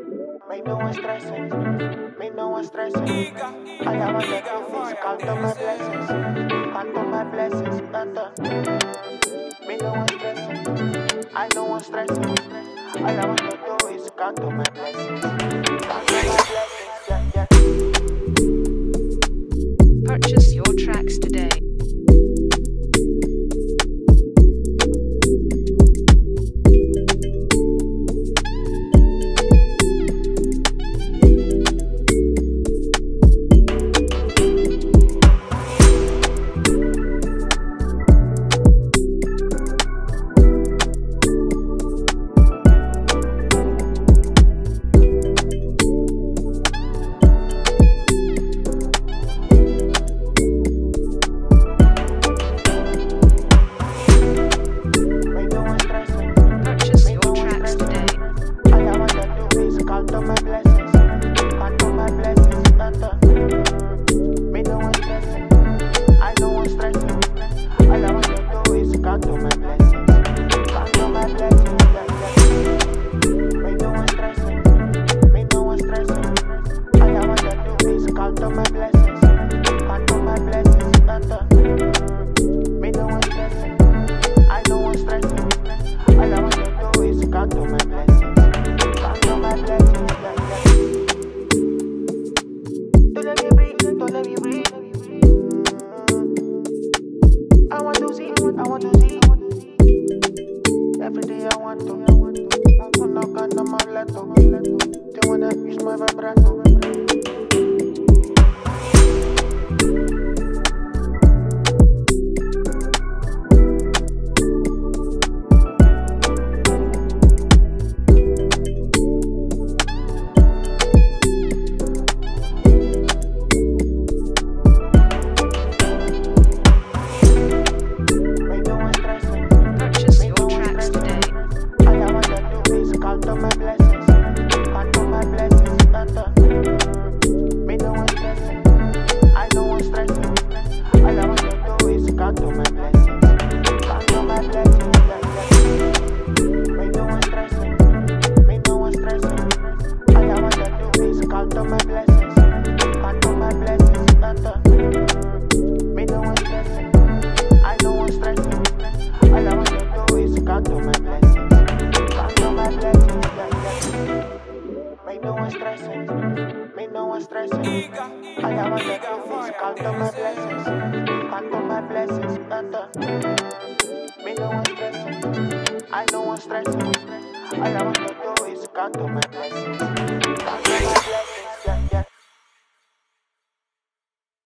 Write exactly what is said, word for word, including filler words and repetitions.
Me no one stressing, me no one stressing. All I want to do is count on my blessings, count on my blessings. Tata. Me no one stressing, I no one stressing. All I want to do is count on my blessings, count on my blessings. Yeah, yeah. Purchase your tracks today. They wanna use my vibrato. Me no one stressing. All I want to do is count on my blessings, count on my blessings. Tata. Me no one stressing, I no one stressing. All I want to do is count on my blessings.